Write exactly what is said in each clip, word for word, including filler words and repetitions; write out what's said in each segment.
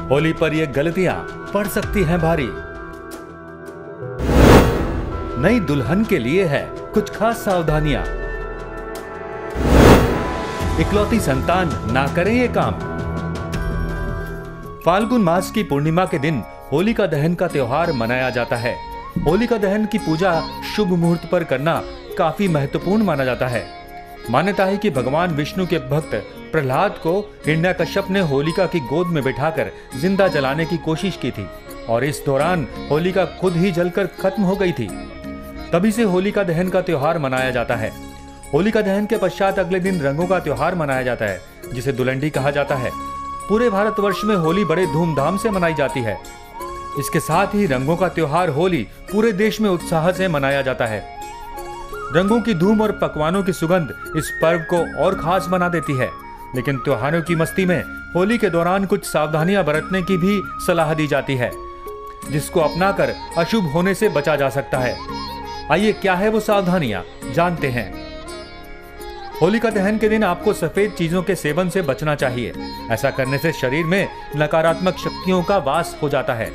होली पर ये गलतियां पड़ सकती हैं भारी। नई दुल्हन के लिए है कुछ खास सावधानियां। इकलौती संतान ना करे ये काम। फाल्गुन मास की पूर्णिमा के दिन होलिका दहन का त्योहार मनाया जाता है। होलिका दहन की पूजा शुभ मुहूर्त पर करना काफी महत्वपूर्ण माना जाता है। मान्यता है कि भगवान विष्णु के भक्त प्रहलाद को हिरण्यकश्यप ने होलिका की गोद में बिठाकर जिंदा जलाने की कोशिश की थी और इस दौरान होलिका खुद ही जलकर खत्म हो गई थी। तभी से होलिका दहन का त्योहार मनाया जाता है। होलिका दहन के पश्चात अगले दिन रंगों का त्योहार मनाया जाता है, जिसे दुलंडी कहा जाता है। पूरे भारतवर्ष में होली बड़े धूमधाम से मनाई जाती है। इसके साथ ही रंगों का त्योहार होली पूरे देश में उत्साह से मनाया जाता है। रंगों की धूम और पकवानों की सुगंध इस पर्व को और खास बना देती है। लेकिन त्योहारों की मस्ती में होली के दौरान कुछ सावधानियां बरतने की भी सलाह दी जाती है, जिसको अपनाकर अशुभ होने से बचा जा सकता है। आइए क्या है वो सावधानियां, जानते हैं। होलिका दहन के दिन आपको सफेद चीजों के सेवन से बचना चाहिए। ऐसा करने से शरीर में नकारात्मक शक्तियों का वास हो जाता है।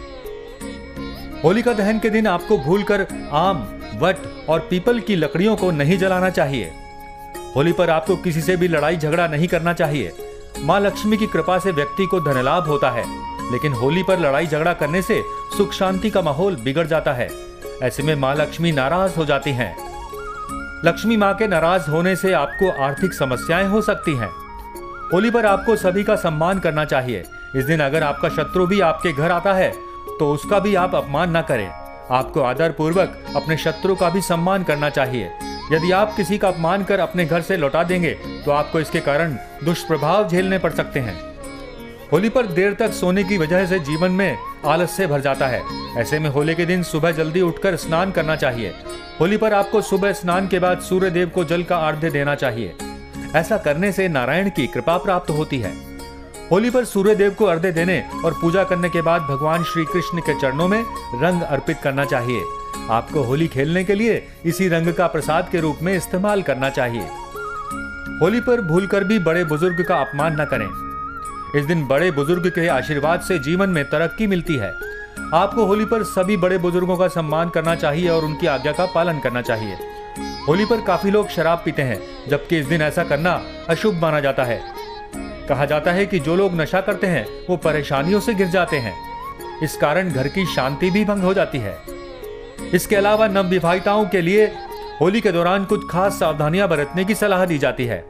होलिका दहन के दिन आपको भूलकर आम, वट और पीपल की लकड़ियों को नहीं जलाना चाहिए। होली पर आपको किसी से भी लड़ाई झगड़ा नहीं करना चाहिए। माँ लक्ष्मी की कृपा से व्यक्ति को धन लाभ होता है, लेकिन होली पर लड़ाई झगड़ा करने से सुख शांति का माहौल बिगड़ जाता है। ऐसे में माँ लक्ष्मी नाराज हो जाती हैं। लक्ष्मी माँ के नाराज होने से आपको आर्थिक समस्याएं हो सकती हैं। होली पर आपको सभी का सम्मान करना चाहिए। इस दिन अगर आपका शत्रु भी आपके घर आता है तो उसका भी आप अपमान न करें। आपको आदर पूर्वक अपने शत्रु का भी सम्मान करना चाहिए। यदि आप किसी का अपमान कर अपने घर से लौटा देंगे तो आपको इसके कारण दुष्प्रभाव झेलने पड़ सकते हैं। होली पर देर तक सोने की वजह से जीवन में आलस्य भर जाता है। ऐसे में होली के दिन सुबह जल्दी उठकर स्नान करना चाहिए। होली पर आपको सुबह स्नान के बाद सूर्य देव को जल का आर्घ्य देना चाहिए। ऐसा करने से नारायण की कृपा प्राप्त होती है। होली पर सूर्य देव को अर्घ्य देने और पूजा करने के बाद भगवान श्री कृष्ण के चरणों में रंग अर्पित करना चाहिए। आपको होली खेलने के लिए इसी रंग का प्रसाद के रूप में इस्तेमाल करना चाहिए। होली पर भूलकर भी बड़े बुजुर्ग का अपमान न करें। इस दिन बड़े बुजुर्ग के आशीर्वाद से जीवन में तरक्की मिलती है। आपको होली पर सभी बड़े बुजुर्गों का सम्मान करना चाहिए और उनकी आज्ञा का पालन करना चाहिए। होली पर काफी लोग शराब पीते हैं, जबकि इस दिन ऐसा करना अशुभ माना जाता है। कहा जाता है कि जो लोग नशा करते हैं वो परेशानियों से घिर जाते हैं। इस कारण घर की शांति भी भंग हो जाती है। इसके अलावा नवविवाहिताओं के लिए होली के दौरान कुछ खास सावधानियां बरतने की सलाह दी जाती है।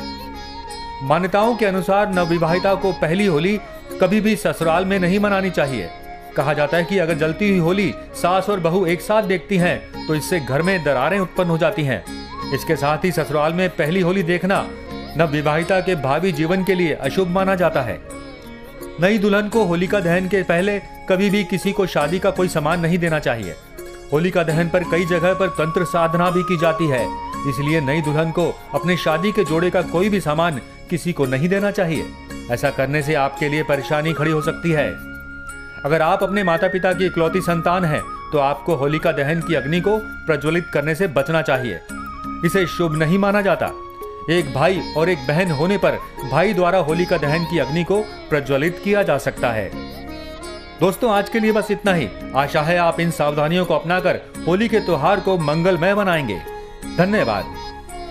मान्यताओं के अनुसार नवविवाहिता को पहली होली कभी भी ससुराल में नहीं मनानी चाहिए। कहा जाता है कि अगर जलती हुई होली सास और बहू एक साथ देखती हैं तो इससे घर में दरारें उत्पन्न हो जाती हैं। इसके साथ ही ससुराल में पहली होली देखना नवविवाहिता के भावी जीवन के लिए अशुभ माना जाता है। नई दुल्हन को होलिका दहन के पहले कभी भी किसी को शादी का कोई सामान नहीं देना चाहिए। होलिका दहन पर कई जगह पर तंत्र साधना भी की जाती है, इसलिए नई दुल्हन को अपने शादी के जोड़े का कोई भी सामान किसी को नहीं देना चाहिए। ऐसा करने से आपके लिए परेशानी खड़ी हो सकती है। अगर आप अपने माता पिता की इकलौती संतान हैं तो आपको होलिका दहन की अग्नि को प्रज्वलित करने से बचना चाहिए। इसे शुभ नहीं माना जाता। एक भाई और एक बहन होने पर भाई द्वारा होलिका दहन की अग्नि को प्रज्वलित किया जा सकता है। दोस्तों, आज के लिए बस इतना ही। आशा है आप इन सावधानियों को अपनाकर होली के त्योहार को मंगलमय बनाएंगे। धन्यवाद।